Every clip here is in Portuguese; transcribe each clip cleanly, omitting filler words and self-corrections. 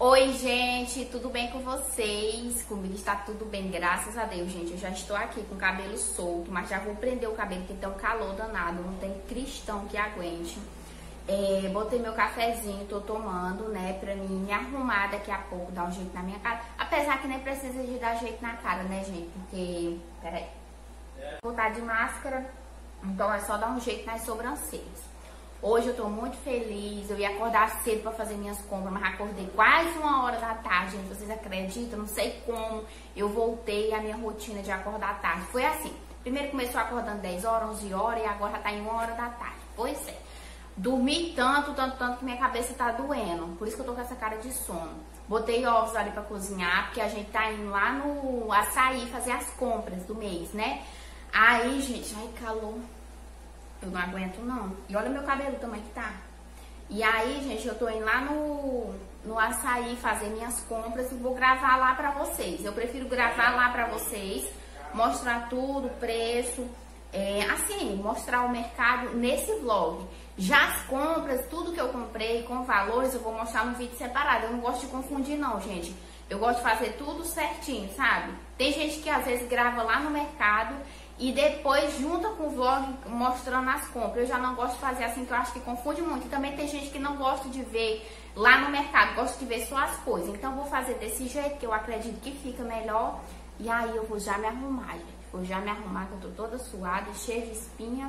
Oi, gente, tudo bem com vocês? Comigo está tudo bem, graças a Deus, gente. Eu já estou aqui com o cabelo solto, mas já vou prender o cabelo, porque tem um calor danado, não tem cristão que aguente. Botei meu cafezinho, tô tomando, né, pra mim me arrumar daqui a pouco, dar um jeito na minha cara. Apesar que nem precisa de dar jeito na cara, né, gente, porque... Peraí. Vou estar de máscara, então é só dar um jeito nas sobrancelhas. Hoje eu tô muito feliz, eu ia acordar cedo pra fazer minhas compras, mas acordei quase 1h da tarde, gente, vocês acreditam? Não sei como eu voltei à minha rotina de acordar tarde. Foi assim, primeiro começou acordando 10 horas, 11 horas e agora já tá em 1h da tarde. Pois é, dormi tanto que minha cabeça tá doendo, por isso que eu tô com essa cara de sono. Botei ovos ali pra cozinhar, porque a gente tá indo lá no Açaí fazer as compras do mês, né? Aí, gente, ai, calor. Eu não aguento, não. E olha meu cabelo também que tá. E aí, gente, eu tô indo lá no Açaí fazer minhas compras e vou gravar lá pra vocês. Eu prefiro gravar lá pra vocês, mostrar tudo, preço, assim, mostrar o mercado nesse vlog. Já as compras, tudo que eu comprei com valores, eu vou mostrar no vídeo separado. Eu não gosto de confundir, não, gente. Eu gosto de fazer tudo certinho, sabe? Tem gente que às vezes grava lá no mercado e depois junta com o vlog mostrando as compras. Eu já não gosto de fazer assim, que eu acho que confunde muito. E também tem gente que não gosta de ver lá no mercado, gosta de ver só as coisas. Então eu vou fazer desse jeito, que eu acredito que fica melhor. E aí eu vou já me arrumar, gente. Vou já me arrumar, que eu tô toda suada, cheia de espinha.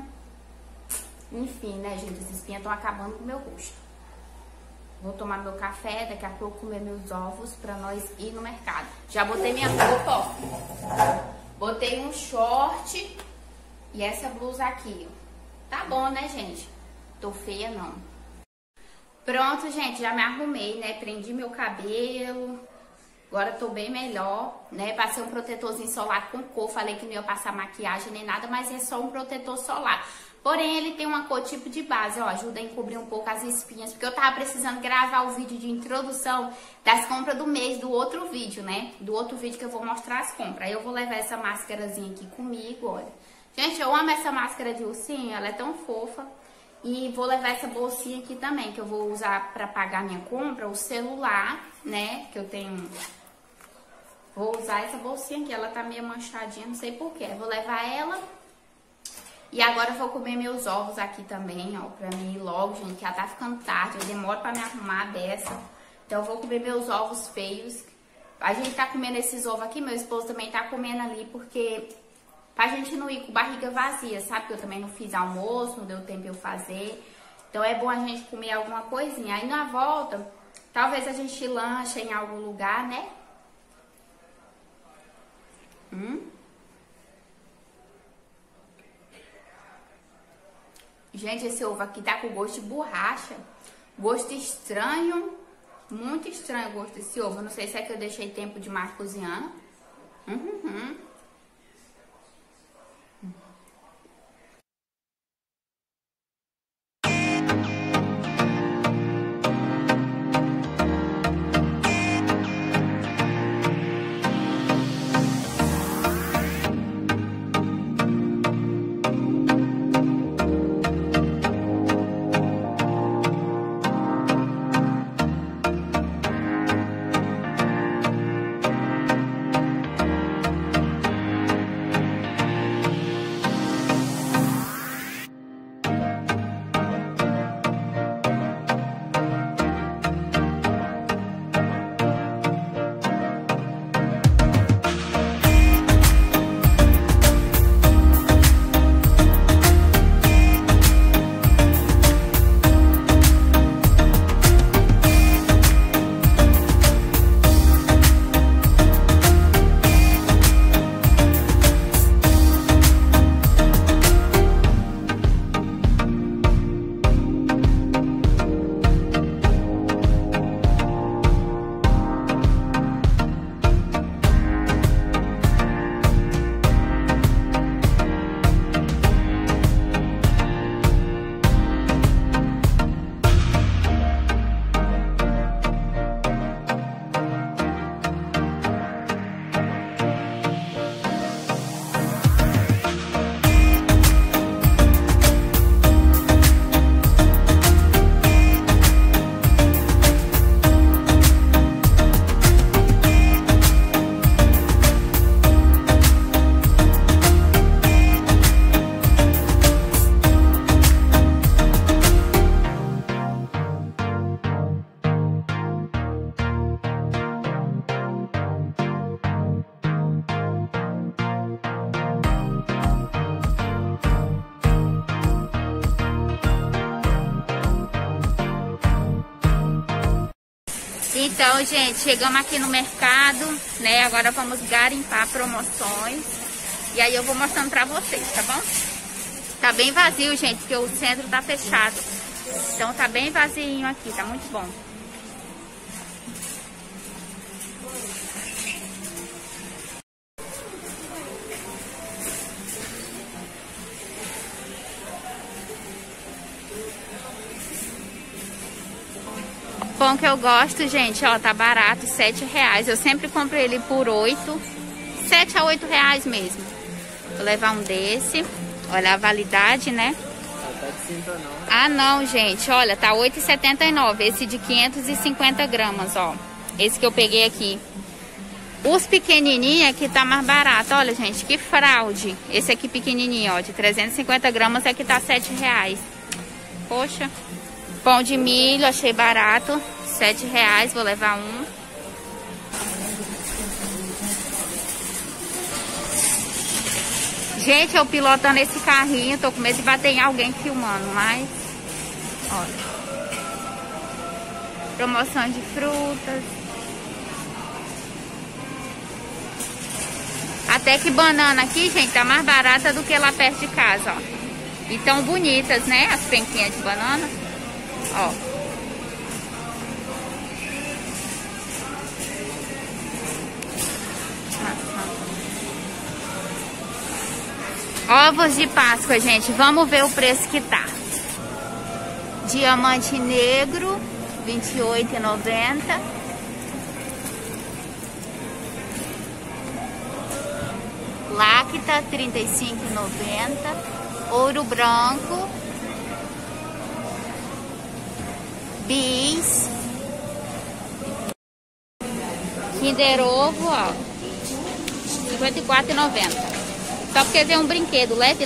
Enfim, né, gente, as espinhas estão acabando com o meu rosto. Vou tomar meu café, daqui a pouco comer meus ovos pra nós ir no mercado. Já botei minha roupa, ó. Botei um short e essa blusa aqui, ó. Tá bom, né, gente? Tô feia, não. Pronto, gente, já me arrumei, né? Prendi meu cabelo. Agora tô bem melhor, né? Passei um protetorzinho solar com cor. Falei que não ia passar maquiagem nem nada, mas é só um protetor solar. Porém, ele tem uma cor tipo de base, ó, ajuda a encobrir um pouco as espinhas, porque eu tava precisando gravar o vídeo de introdução das compras do mês, do outro vídeo, né? Do outro vídeo que eu vou mostrar as compras. Aí eu vou levar essa máscarazinha aqui comigo, olha. Gente, eu amo essa máscara de ursinho, ela é tão fofa. E vou levar essa bolsinha aqui também, que eu vou usar pra pagar minha compra, o celular, né? Que eu tenho... Vou usar essa bolsinha aqui, ela tá meio manchadinha, não sei porquê. Vou levar ela... E agora eu vou comer meus ovos aqui também, ó, pra mim ir logo, gente, que já tá ficando tarde, eu demoro pra me arrumar dessa. Então eu vou comer meus ovos feios. A gente tá comendo esses ovos aqui, meu esposo também tá comendo ali, porque pra gente não ir com barriga vazia, sabe? Porque eu também não fiz almoço, não deu tempo de eu fazer. Então é bom a gente comer alguma coisinha. Aí na volta, talvez a gente lanche em algum lugar, né? Gente, esse ovo aqui tá com gosto de borracha. Gosto estranho. Muito estranho o gosto desse ovo. Eu não sei se é que eu deixei tempo demais cozinhando. Então, gente, chegamos aqui no mercado, né? Agora vamos garimpar promoções. E aí eu vou mostrando pra vocês, tá bom? Tá bem vazio, gente, porque o centro tá fechado. Então tá bem vazio aqui, tá muito bom. Pão que eu gosto, gente, ó, tá barato, R$7. Eu sempre compro ele por 8, 7 a 8 reais mesmo. Vou levar um desse. Olha a validade, né? Ah, não, gente, olha, tá R$8,79. Esse de 550 gramas, ó. Esse que eu peguei aqui. Os pequenininhos aqui tá mais barato. Olha, gente, que fraude. Esse aqui pequenininho, ó, de 350 gramas aqui tá R$7. Poxa. Pão de milho, achei barato, R$7, vou levar um. Gente, eu pilotando esse carrinho, tô com medo de bater em alguém filmando, mas... Olha. Promoção de frutas. Até que banana aqui, gente, tá mais barata do que lá perto de casa, ó. E tão bonitas, né, as penquinhas de banana. Ó. Ovos de Páscoa, gente. Vamos ver o preço que tá. Diamante negro, R$28,90. Lacta, R$35,90. Ouro branco, Bis, Kinder Ovo, ó, R$54,90. Só porque vem um brinquedo leve.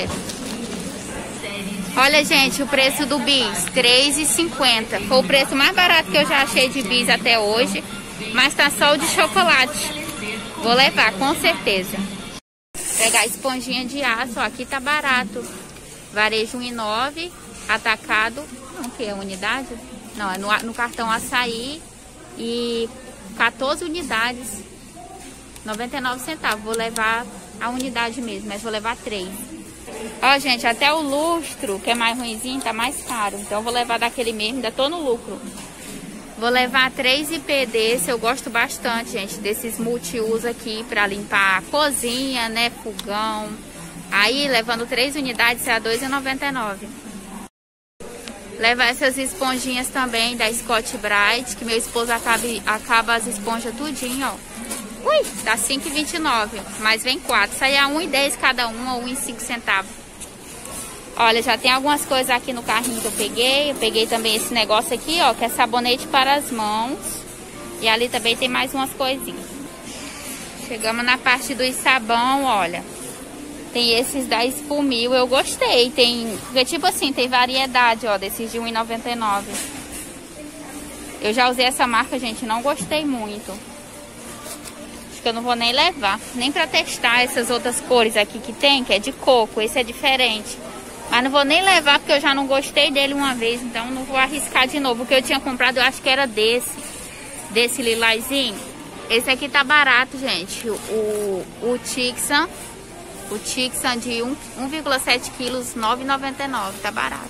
Olha, gente, o preço do Bis, R$3,50. Foi o preço mais barato que eu já achei de Bis até hoje. Mas tá só o de chocolate. Vou levar, com certeza. Pegar a esponjinha de aço, ó, aqui tá barato. Varejo R$1,09, atacado, não, que é unidade? Não, é no cartão Açaí e 14 unidades, 99 centavos. Vou levar a unidade mesmo, mas vou levar 3. Ó, gente, até o lustro, que é mais ruimzinho, tá mais caro. Então eu vou levar daquele mesmo, ainda tô no lucro. Vou levar 3 IP desse, eu gosto bastante, gente, desses multiuso aqui pra limpar a cozinha, né, fogão. Aí, levando 3 unidades, será R$2,99. Levar essas esponjinhas também da Scott Brite, que meu esposo acaba as esponjas tudinho, ó. Ui, dá R$5,29, mas vem 4. Sai a R$1,10 cada uma, ou R$1,05. Olha, já tem algumas coisas aqui no carrinho que eu peguei. Eu peguei também esse negócio aqui, ó, que é sabonete para as mãos. E ali também tem mais umas coisinhas. Chegamos na parte do sabão, olha. Tem esses da Espumil, eu gostei. Tem, porque tipo assim, tem variedade, ó, desses de R$1,99. Eu já usei essa marca, gente, não gostei muito. Acho que eu não vou nem levar, nem pra testar essas outras cores aqui que tem, que é de coco. Esse é diferente. Mas não vou nem levar, porque eu já não gostei dele uma vez, então não vou arriscar de novo. O que eu tinha comprado, eu acho que era desse lilazinho. Esse aqui tá barato, gente. O Tixan. O Tixan de 1,7 quilos, R$9,99, tá barato.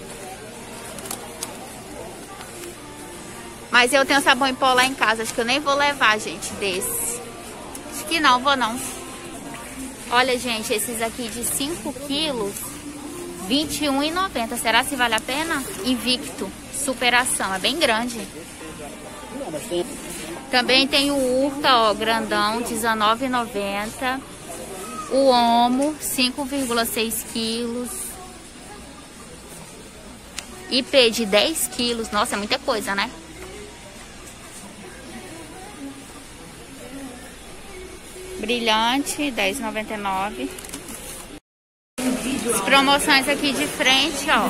Mas eu tenho sabão em pó lá em casa, acho que eu nem vou levar, gente, desses. Acho que não, vou não. Olha, gente, esses aqui de 5 quilos, R$21,90. Será se vale a pena? Invicto, superação, é bem grande. Também tem o Urca, ó, grandão, R$19,90. O Omo, 5,6 quilos. IP de 10 quilos. Nossa, é muita coisa, né? Brilhante, R$10,99. As promoções aqui de frente, ó.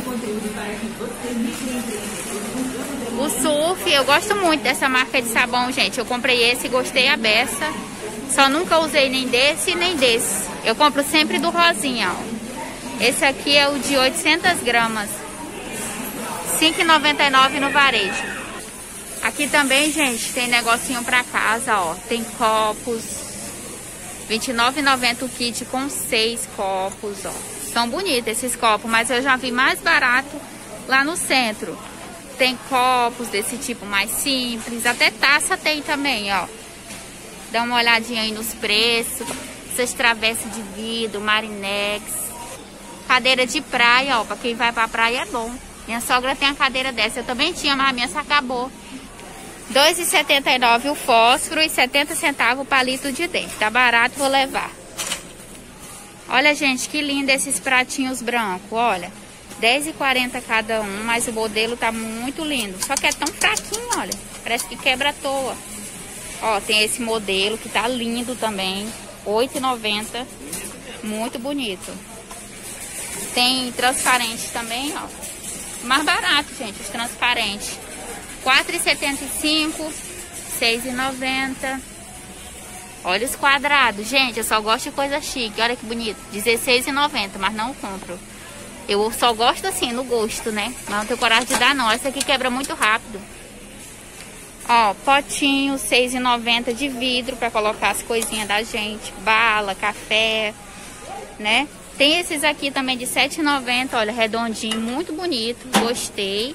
O Surf, eu gosto muito dessa marca de sabão, gente. Eu comprei esse e gostei a beça. Só nunca usei nem desse nem desse. Eu compro sempre do rosinha, ó. Esse aqui é o de 800 gramas. R$5,99 no varejo. Aqui também, gente, tem negocinho pra casa, ó. Tem copos. R$29,90 o kit com 6 copos, ó. São bonitos esses copos, mas eu já vi mais barato lá no centro. Tem copos desse tipo mais simples. Até taça tem também, ó. Dá uma olhadinha aí nos preços. Essas travessas de vidro, Marinex. Cadeira de praia, ó. Pra quem vai pra praia é bom. Minha sogra tem a cadeira dessa. Eu também tinha, mas a minha se acabou. R$2,79 o fósforo e 70 centavos o palito de dente. Tá barato, vou levar. Olha, gente, que lindo esses pratinhos brancos, olha. R$10,40 cada um, mas o modelo tá muito lindo. Só que é tão fraquinho, olha. Parece que quebra à toa. Ó, tem esse modelo que tá lindo também. R$8,90. Muito bonito. Tem transparente também, ó. Mais barato, gente, os transparentes. R$4,75, R$6,90. Olha os quadrados. Gente, eu só gosto de coisa chique. Olha que bonito. R$16,90, mas não compro. Eu só gosto assim, no gosto, né? Mas não tenho coragem de dar, não. Essa aqui quebra muito rápido. Ó, potinho, R$6,90 de vidro pra colocar as coisinhas da gente. Bala, café, né? Tem esses aqui também de R$7,90. Olha, redondinho, muito bonito. Gostei.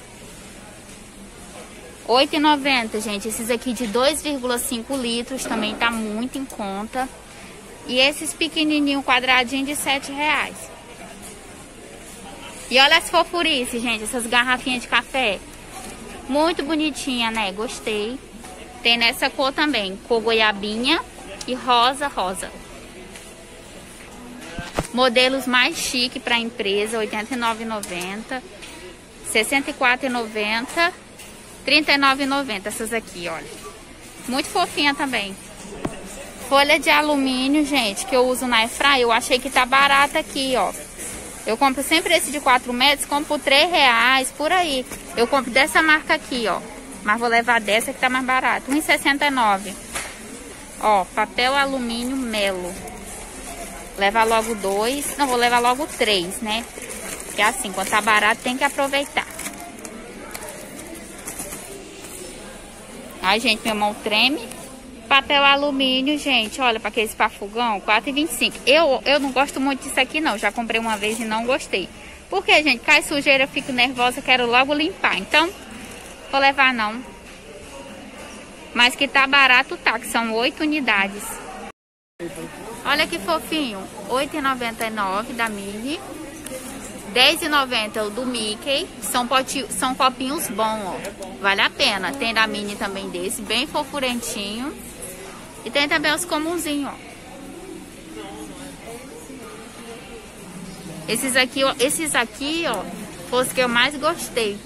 R$8,90, gente. Esses aqui de 2,5 litros também tá muito em conta. E esses pequenininhos quadradinhos de R$7. E olha as fofurices, gente. Essas garrafinhas de café. Muito bonitinha, né? Gostei. Tem nessa cor também. Cor goiabinha e rosa. Modelos mais chique pra empresa. R$89,90. R$64,90. R$39,90 essas aqui, olha. Muito fofinha também. Folha de alumínio, gente, que eu uso na airfryer, eu achei que tá barata aqui, ó. Eu compro sempre esse de 4 metros, compro por R$3, por aí. Eu compro dessa marca aqui, ó. Mas vou levar dessa que tá mais barato. R$1,69. Ó, papel alumínio Melo. Levar logo 2. Não, vou levar logo 3, né? Porque assim, quando tá barato, tem que aproveitar. Ai, gente, minha mão treme. Papel alumínio, gente, olha, para aqueles pra fogão, R$4,25. Eu não gosto muito disso aqui, não. Já comprei uma vez e não gostei. Porque, gente, cai sujeira, eu fico nervosa, quero logo limpar. Então, vou levar não. Mas que tá barato, tá, que são 8 unidades. Olha que fofinho. R$8,99 da Mini. R$10,90 o do Mickey. São copinhos bons, ó. Vale a pena. Tem da Mini também desse, bem fofurentinho. E tem também os comunzinhos, ó. Esses aqui, ó, foram os que eu mais gostei.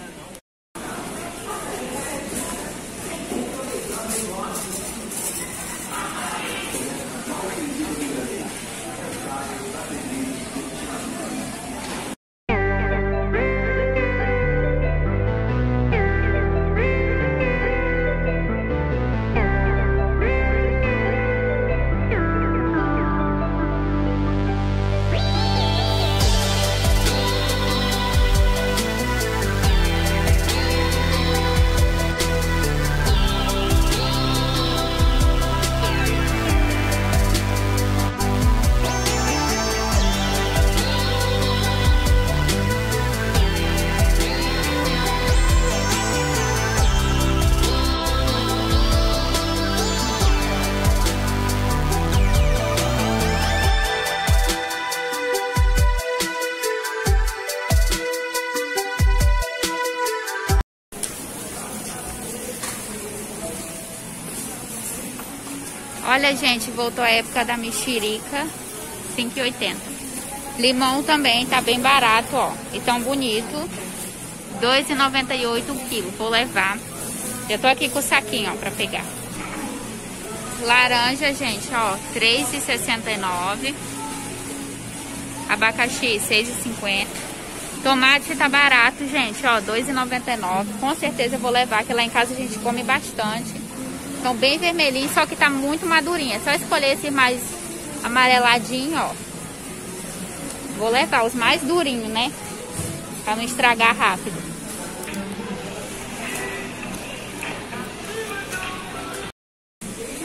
Olha, gente, voltou a época da mexerica, R$5,80. Limão também tá bem barato, ó. E tão bonito. R$2,98 o quilo. Vou levar. Eu tô aqui com o saquinho, ó, pra pegar. Laranja, gente, ó, R$3,69. Abacaxi, R$6,50. Tomate tá barato, gente, ó, R$2,99. Com certeza eu vou levar, que lá em casa a gente come bastante. Estão bem vermelhinhos, só que tá muito madurinha. É só escolher esse mais amareladinho, ó. Vou levar os mais durinhos, né? Pra não estragar rápido.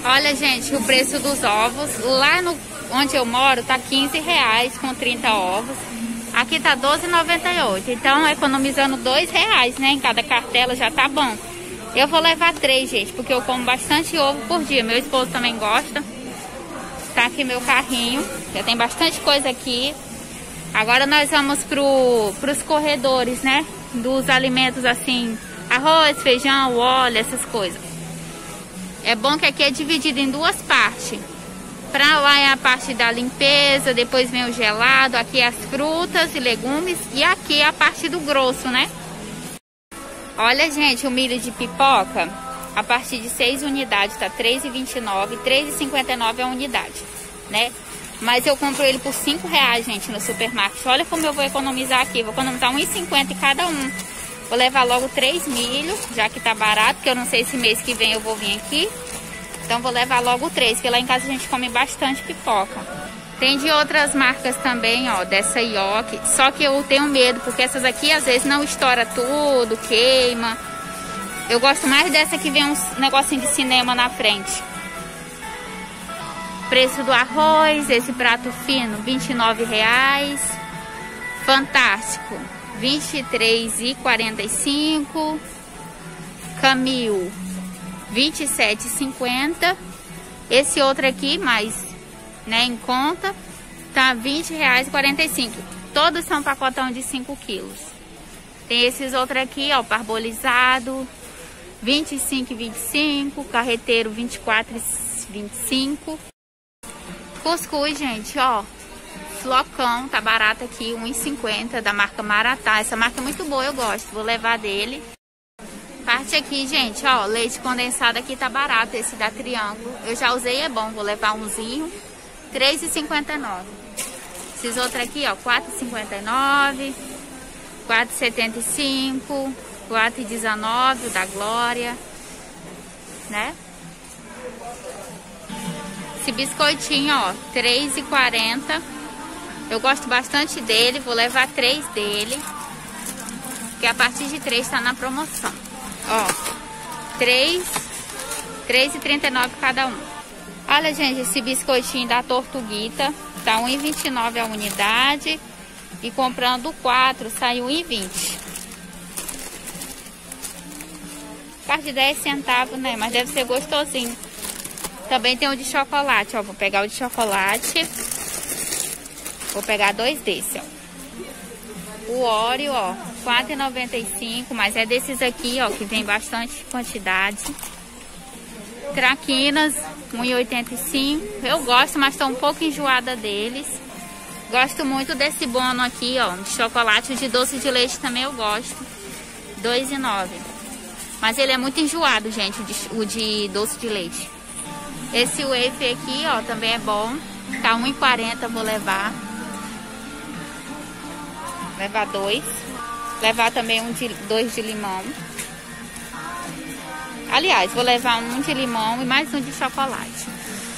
Olha, gente, o preço dos ovos. Lá onde eu moro tá R$15 com 30 ovos. Aqui tá R$12,98. Então, economizando R$2, né? Em cada cartela já tá bom. Eu vou levar 3, gente, porque eu como bastante ovo por dia. Meu esposo também gosta. Tá aqui meu carrinho. Já tem bastante coisa aqui. Agora nós vamos pros corredores, né? Dos alimentos assim, arroz, feijão, óleo, essas coisas. É bom que aqui é dividido em duas partes. Pra lá é a parte da limpeza, depois vem o gelado, aqui é as frutas e legumes e aqui é a parte do grosso, né? Olha, gente, o milho de pipoca, a partir de 6 unidades tá R$3,29, R$3,59 a unidade, né? Mas eu compro ele por R$5, gente, no supermarket. Olha como eu vou economizar aqui, vou economizar R$1,50 cada um. Vou levar logo 3 milho, já que tá barato, porque eu não sei se mês que vem eu vou vir aqui. Então vou levar logo 3, porque lá em casa a gente come bastante pipoca. Tem de outras marcas também, ó, dessa Yoki. Só que eu tenho medo, porque essas aqui às vezes não estoura tudo, queima. Eu gosto mais dessa que vem uns negocinho de cinema na frente. Preço do arroz, esse prato fino, R$29. Fantástico, R$23,45. Camil, R$27,50. Esse outro aqui, mais, né, em conta, tá R$20,45. Todos são pacotão de 5 quilos. Tem esses outros aqui, ó, parbolizado, R$25,25. Carreteiro, R$24,25. Cuscuz, gente, ó, flocão, tá barato aqui, R$1,50, da marca Maratá. Essa marca é muito boa, eu gosto, vou levar dele. Parte aqui, gente, ó, leite condensado aqui tá barato, esse da Triângulo. Eu já usei, é bom, vou levar umzinho, R$3,59. Esses outros aqui, ó, R$4,59, R$4,75, R$4,19, o da Glória, né? Esse biscoitinho, ó, R$3,40. Eu gosto bastante dele, vou levar 3 dele. Que a partir de 3 tá na promoção. Ó, R$3,39 cada um. Olha, gente, esse biscoitinho da Tortuguita tá R$1,29 a unidade. E comprando 4 sai R$1,20. Parte de 10 centavos, né? Mas deve ser gostosinho. Também tem o de chocolate, ó. Vou pegar o de chocolate. Vou pegar 2 desses, ó. O Oreo, ó, R$4,95. Mas é desses aqui, ó, que vem bastante quantidade. Traquinas, R$1,85. Eu gosto, mas tô um pouco enjoada deles. Gosto muito desse bono aqui, ó, de chocolate. O de doce de leite também eu gosto. R$2,09. Mas ele é muito enjoado, gente, o de doce de leite. Esse wafer aqui, ó, também é bom. Tá R$1,40, vou levar. Levar 2. Levar também 2 de limão. Aliás, vou levar 1 de limão e mais 1 de chocolate.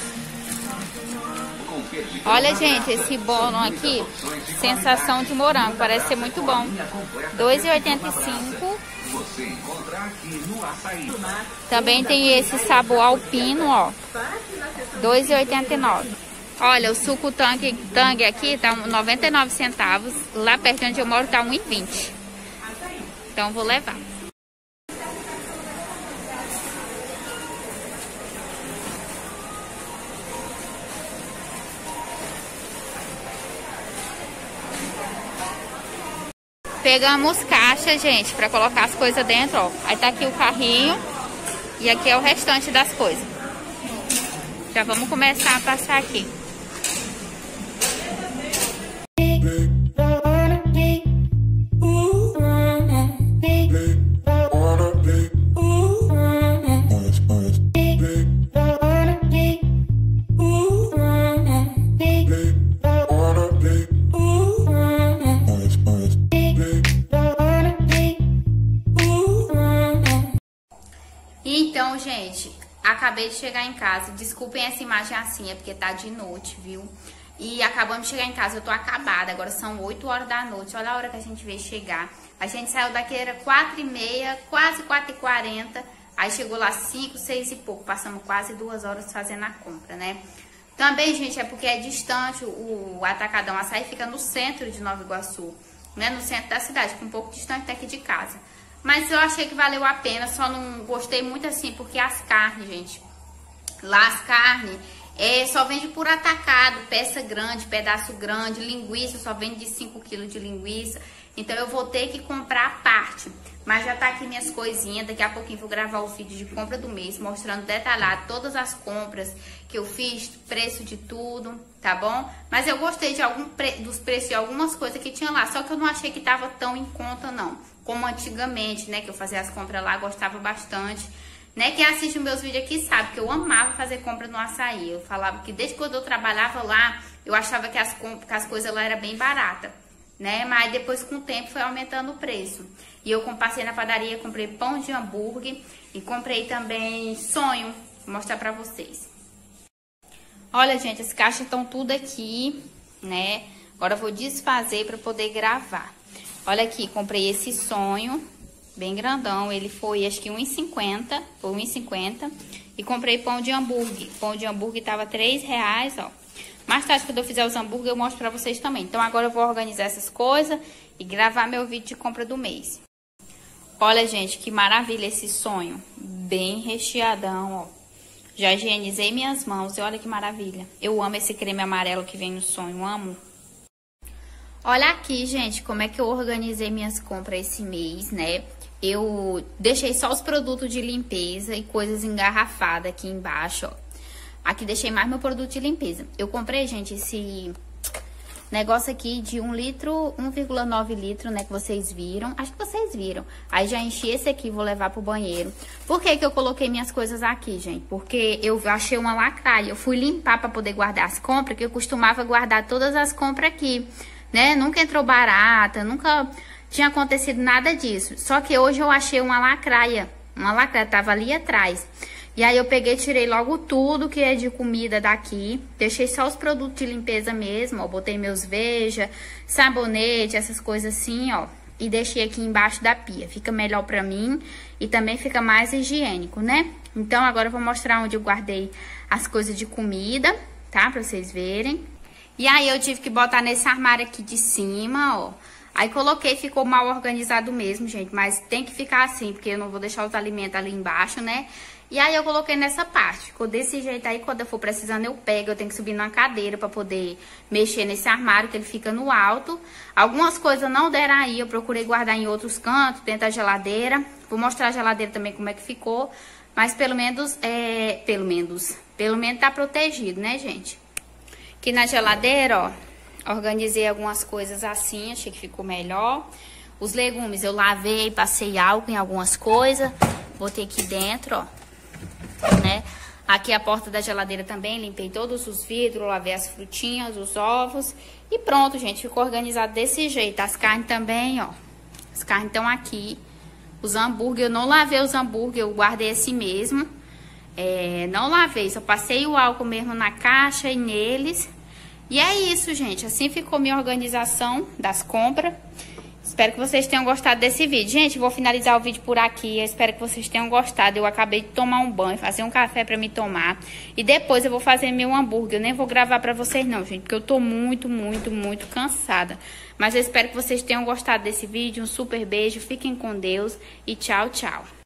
Olha, gente, esse bono aqui, sensação de morango, parece ser muito bom. R$2,85. Também tem esse sabor alpino, ó, R$2,89. Olha, o suco Tang aqui tá 99 centavos. Lá perto de onde eu moro tá 1,20. Então vou levar. Pegamos caixa, gente, pra colocar as coisas dentro, ó. Aí tá aqui o carrinho e aqui é o restante das coisas. Já vamos começar a passar aqui. Então, gente, acabei de chegar em casa. Desculpem essa imagem assim, é porque tá de noite, viu? E acabamos de chegar em casa, eu tô acabada. Agora são 8 horas da noite. Olha a hora que a gente veio chegar. A gente saiu daqui, era 4h30, quase 4h40. Aí chegou lá 5, 6 e pouco, passamos quase 2 horas fazendo a compra, né? Também, gente, é porque é distante, o Atacadão Açaí fica no centro de Nova Iguaçu, né? No centro da cidade, um pouco distante daqui de casa. Mas eu achei que valeu a pena, só não gostei muito assim, porque as carnes, gente, lá as carnes só vende por atacado, peça grande, pedaço grande, linguiça, só vende de 5 kg de linguiça. Então eu vou ter que comprar a parte. Mas já tá aqui minhas coisinhas, daqui a pouquinho vou gravar o vídeo de compra do mês, mostrando detalhado todas as compras que eu fiz, preço de tudo, tá bom? Mas eu gostei de dos preços de algumas coisas que tinha lá, só que eu não achei que tava tão em conta não, como antigamente, né, que eu fazia as compras lá, gostava bastante, né? Quem assiste meus vídeos aqui sabe que eu amava fazer compra no açaí, eu falava que desde quando eu trabalhava lá, eu achava que as coisas lá eram bem baratas, né? Mas depois com o tempo foi aumentando o preço. E eu passei na padaria, comprei pão de hambúrguer e comprei também sonho, vou mostrar pra vocês. Olha, gente, as caixas estão tudo aqui, né? Agora eu vou desfazer pra poder gravar. Olha aqui, comprei esse sonho, bem grandão, ele foi acho que R$1,50, foi R$1,50. E comprei pão de hambúrguer, tava R$3, ó. Mais tarde, quando eu fizer os hambúrguer, eu mostro pra vocês também. Então, agora eu vou organizar essas coisas e gravar meu vídeo de compra do mês. Olha, gente, que maravilha esse sonho. Bem recheadão, ó. Já higienizei minhas mãos e olha que maravilha. Eu amo esse creme amarelo que vem no sonho, amo. Olha aqui, gente, como é que eu organizei minhas compras esse mês, né? Eu deixei só os produtos de limpeza e coisas engarrafadas aqui embaixo, ó. Aqui deixei mais meu produto de limpeza. Eu comprei, gente, esse negócio aqui de 1 litro, 1,9 litro, né, que vocês viram. Acho que vocês viram. Aí já enchi esse aqui, vou levar pro banheiro. Por que que eu coloquei minhas coisas aqui, gente? Porque eu achei uma lacraia. Eu fui limpar pra poder guardar as compras, que eu costumava guardar todas as compras aqui, né? Nunca entrou barata, nunca tinha acontecido nada disso. Só que hoje eu achei uma lacraia. Uma lacraia, tava ali atrás. E aí eu peguei e tirei logo tudo que é de comida daqui. Deixei só os produtos de limpeza mesmo, ó. Botei meus Veja, sabonete, essas coisas assim, ó. E deixei aqui embaixo da pia. Fica melhor pra mim e também fica mais higiênico, né? Então agora eu vou mostrar onde eu guardei as coisas de comida, tá? Pra vocês verem. E aí eu tive que botar nesse armário aqui de cima, ó. Aí coloquei, ficou mal organizado mesmo, gente. Mas tem que ficar assim, porque eu não vou deixar os alimentos ali embaixo, né? E aí eu coloquei nessa parte, ficou desse jeito aí, quando eu for precisando eu pego, eu tenho que subir numa cadeira pra poder mexer nesse armário, que ele fica no alto. Algumas coisas não deram aí, eu procurei guardar em outros cantos, dentro da geladeira. Vou mostrar a geladeira também como é que ficou, mas pelo menos tá protegido, né, gente? Aqui na geladeira, ó, organizei algumas coisas assim, achei que ficou melhor. Os legumes eu lavei, passei álcool em algumas coisas, botei aqui dentro, ó. Né? Aqui a porta da geladeira também, limpei todos os vidros, lavei as frutinhas, os ovos e pronto, gente, ficou organizado desse jeito. As carnes também, ó, as carnes estão aqui. Os hambúrguer, eu não lavei os hambúrguer, eu guardei assim mesmo. Não lavei, só passei o álcool mesmo na caixa e neles. E é isso, gente, assim ficou minha organização das compras. Espero que vocês tenham gostado desse vídeo. Gente, vou finalizar o vídeo por aqui. Eu espero que vocês tenham gostado. Eu acabei de tomar um banho, fazer um café pra me tomar. E depois eu vou fazer meu hambúrguer. Eu nem vou gravar pra vocês não, gente, porque eu tô muito cansada. Mas eu espero que vocês tenham gostado desse vídeo. Um super beijo, fiquem com Deus e tchau, tchau.